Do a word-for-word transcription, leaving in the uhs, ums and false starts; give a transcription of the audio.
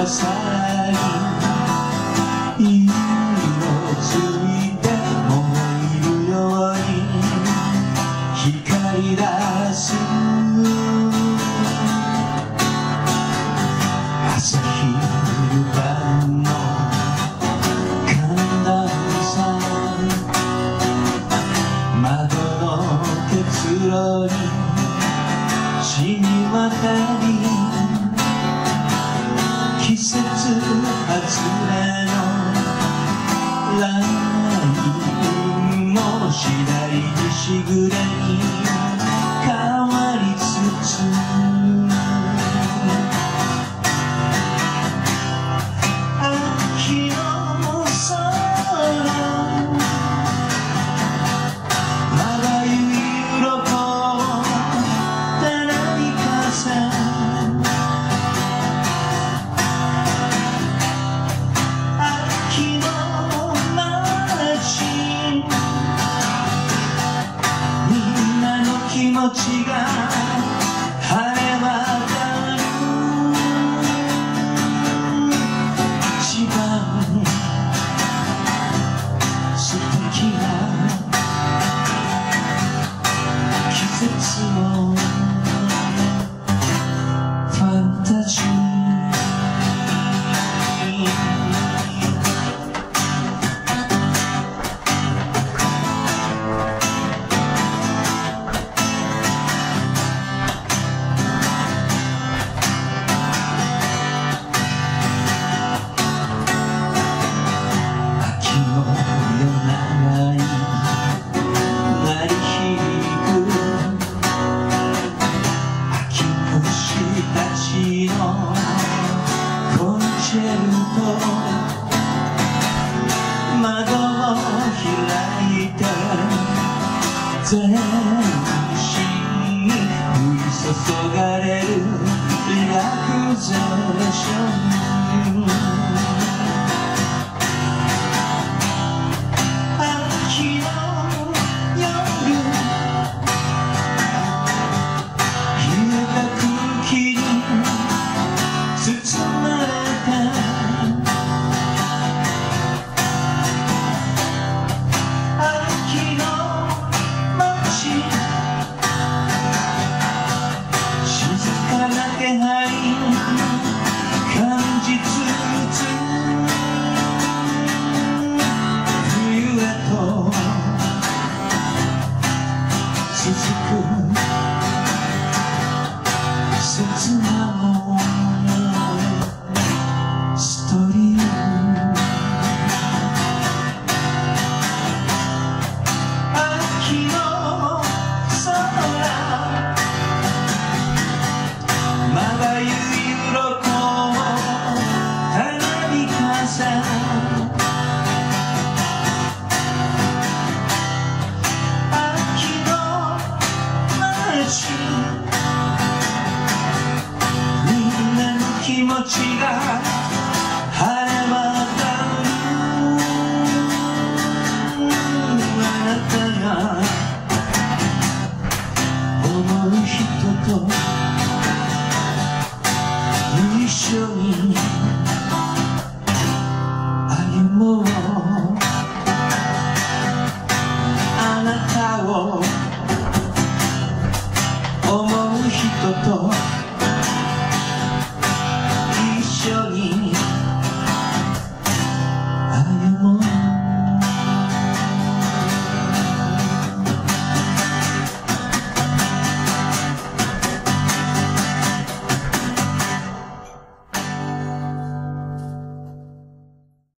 はさらに色づいて燃えるように光り出す朝昼晩の寒暖差窓の結露に染み渡り季節外れのラインも次第にしぐれに変わりつつ秋の空まばゆい鱗たなびかせ秋の街みんなの気持ちが晴れ渡る一番素敵な季節のファンタジーコンチェルト窓を開いて全身に降り注がれるリラクゼーション秋の夜冷えた空気に包まれた秋の街静かな気配感じつつ冬へと続く切なストーリー秋の空まばゆい鱗たなびかせ秋の街みんなの気持ちが晴れ渡るあなたが思う人と一緒に歩もうあなたを思う人と